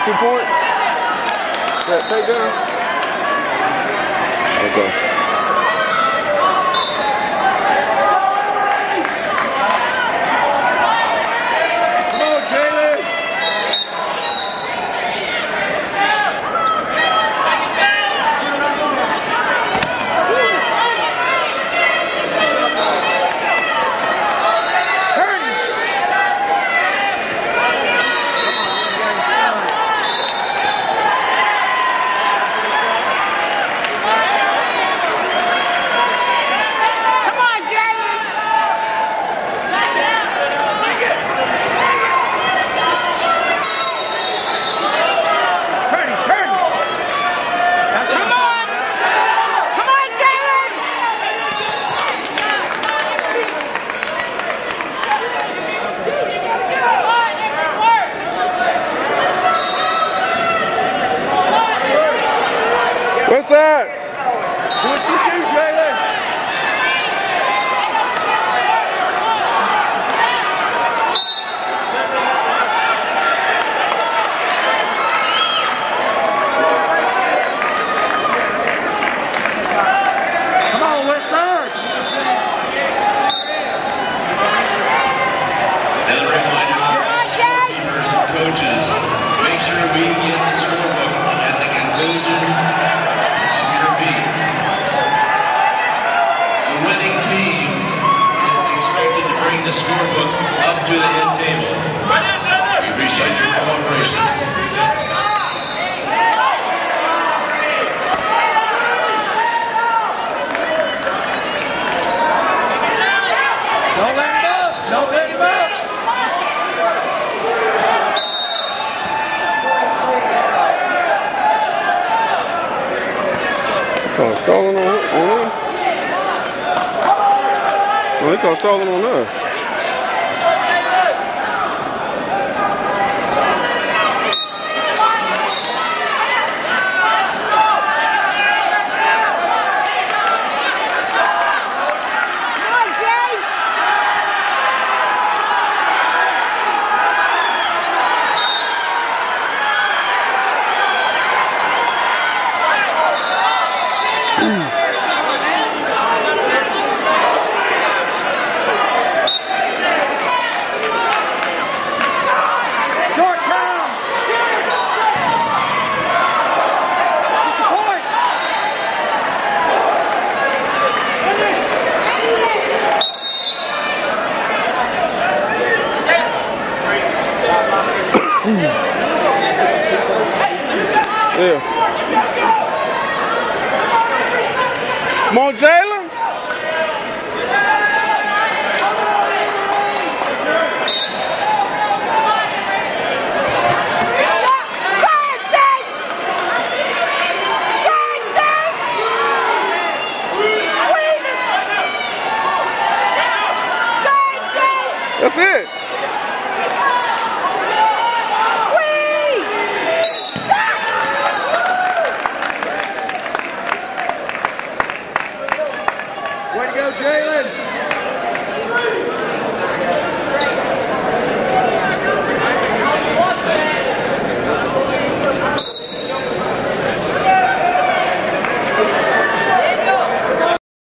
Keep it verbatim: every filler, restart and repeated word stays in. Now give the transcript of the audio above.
want two point? Yeah, take down. Okay. What's that? What you do, Jalen? Come on, West Third. Another reminder for all scorekeepers and coaches, make sure we get the scorebook at the conclusion. The scorebook up to the head table. We appreciate your cooperation. Don't let him up. Don't let him up. Call stalling on, on him? Well, they call stalling on us. Yeah. Come on, Jalen. That's it. Way to go, Jalen!